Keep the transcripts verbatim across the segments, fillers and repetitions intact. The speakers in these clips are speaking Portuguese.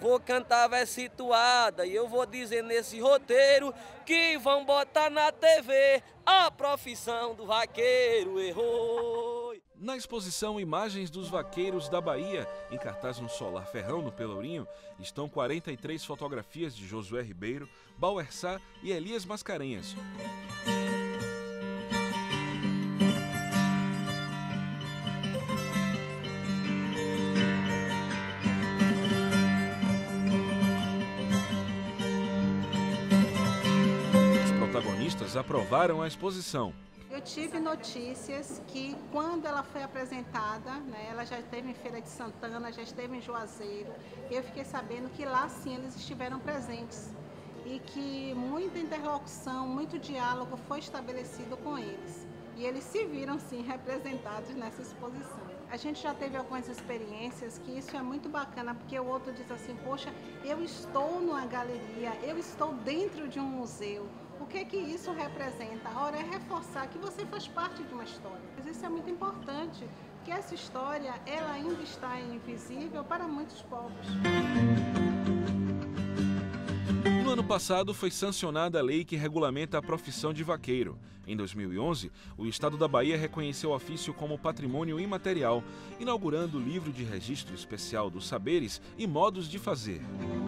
Vou cantar verso situada e eu vou dizer nesse roteiro que vão botar na T V a profissão do vaqueiro. Errou! Na exposição Imagens dos Vaqueiros da Bahia, em cartaz no Solar Ferrão, no Pelourinho, estão quarenta e três fotografias de Josué Ribeiro, Bauer Sá e Elias Mascarenhas. Os protagonistas aprovaram a exposição. Eu tive notícias que quando ela foi apresentada, né, ela já esteve em Feira de Santana, já esteve em Juazeiro, e eu fiquei sabendo que lá sim eles estiveram presentes e que muita interlocução, muito diálogo foi estabelecido com eles. E eles se viram sim representados nessa exposição. A gente já teve algumas experiências que isso é muito bacana, porque o outro diz assim, poxa, eu estou numa galeria, eu estou dentro de um museu. O que é que isso representa? A hora é reforçar que você faz parte de uma história. Mas isso é muito importante, porque essa história ela ainda está invisível para muitos povos. No ano passado foi sancionada a lei que regulamenta a profissão de vaqueiro. Em dois mil e onze, o Estado da Bahia reconheceu o ofício como patrimônio imaterial, inaugurando o livro de registro especial dos saberes e modos de fazer.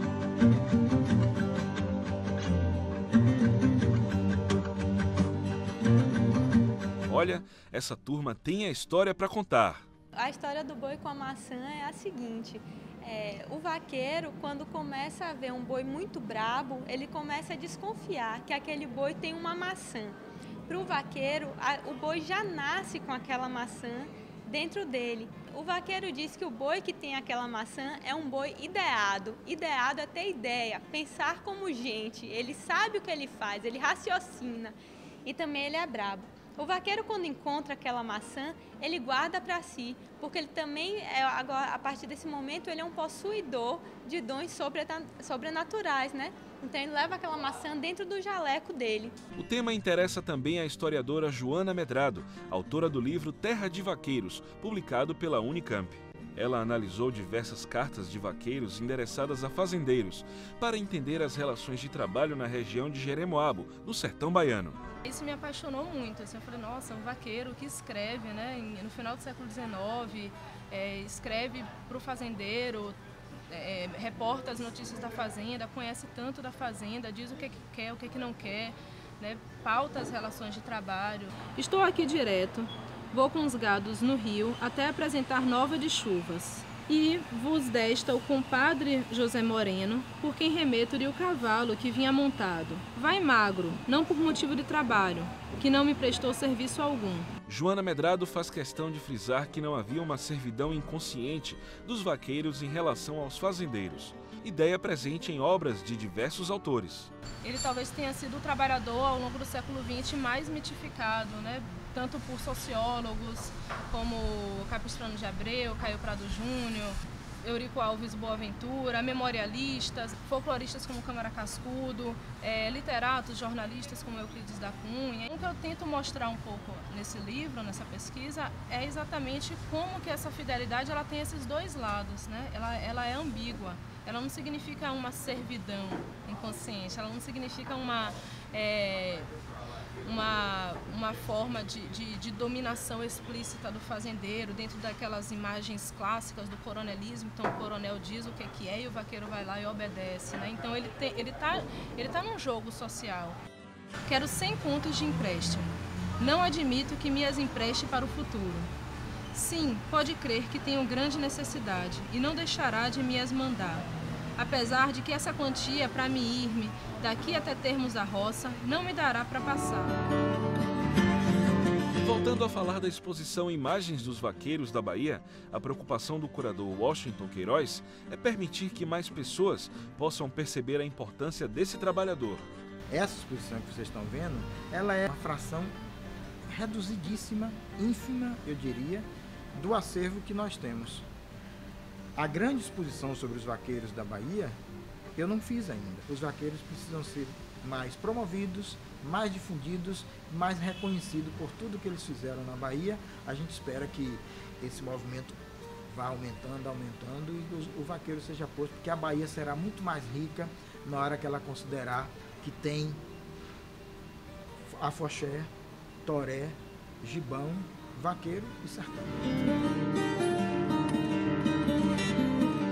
Olha, essa turma tem a história para contar. A história do boi com a maçã é a seguinte, é, o vaqueiro, quando começa a ver um boi muito brabo, ele começa a desconfiar que aquele boi tem uma maçã. Para o vaqueiro, a, o boi já nasce com aquela maçã dentro dele. O vaqueiro diz que o boi que tem aquela maçã é um boi ideado. Ideado é ter ideia, pensar como gente, ele sabe o que ele faz, ele raciocina e também ele é brabo. O vaqueiro, quando encontra aquela maçã, ele guarda para si, porque ele também, é, agora, a partir desse momento, ele é um possuidor de dons sobrenaturais, né? Então ele leva aquela maçã dentro do jaleco dele. O tema interessa também a historiadora Joana Medrado, autora do livro Terra de Vaqueiros, publicado pela Unicamp. Ela analisou diversas cartas de vaqueiros endereçadas a fazendeiros para entender as relações de trabalho na região de Jeremoabo, no sertão baiano. Isso me apaixonou muito, assim, eu falei, nossa, um vaqueiro que escreve, né, no final do século dezenove, é, escreve para o fazendeiro, é, reporta as notícias da fazenda, conhece tanto da fazenda, diz o que, que quer, o que, que não quer, né, pauta as relações de trabalho. Estou aqui direto. Vou com os gados no rio até apresentar nova de chuvas. E vos desta o compadre José Moreno, por quem remeto-lhe o cavalo que vinha montado. Vai magro, não por motivo de trabalho, que não me prestou serviço algum. Joana Medrado faz questão de frisar que não havia uma servidão inconsciente dos vaqueiros em relação aos fazendeiros. Ideia presente em obras de diversos autores. Ele talvez tenha sido o trabalhador ao longo do século vinte mais mitificado, né? Tanto por sociólogos como Capistrano de Abreu, Caio Prado Júnior, Eurico Alves Boaventura, memorialistas, folcloristas como Câmara Cascudo, é, literatos, jornalistas como Euclides da Cunha. O que eu tento mostrar um pouco nesse livro, nessa pesquisa, é exatamente como que essa fidelidade ela tem esses dois lados, né? Ela, ela é ambígua. Ela não significa uma servidão inconsciente, ela não significa uma, é, uma, uma forma de, de, de dominação explícita do fazendeiro dentro daquelas imagens clássicas do coronelismo. Então o coronel diz o que, que é e o vaqueiro vai lá e obedece, né? Então ele está ele tá, ele tá num jogo social. Quero cem contos de empréstimo. Não admito que me as empreste para o futuro. Sim, pode crer que tenho grande necessidade e não deixará de me as mandar. Apesar de que essa quantia, para me ir-me daqui até termos a roça, não me dará para passar. Voltando a falar da exposição Imagens dos Vaqueiros da Bahia, a preocupação do curador Washington Queiroz é permitir que mais pessoas possam perceber a importância desse trabalhador. Essa exposição que vocês estão vendo, ela é uma fração reduzidíssima, ínfima, eu diria, do acervo que nós temos. A grande exposição sobre os vaqueiros da Bahia, eu não fiz ainda. Os vaqueiros precisam ser mais promovidos, mais difundidos, mais reconhecidos por tudo que eles fizeram na Bahia. A gente espera que esse movimento vá aumentando, aumentando e o, o vaqueiro seja posto, porque a Bahia será muito mais rica na hora que ela considerar que tem afoxé, toré, gibão, vaqueiro e sertão.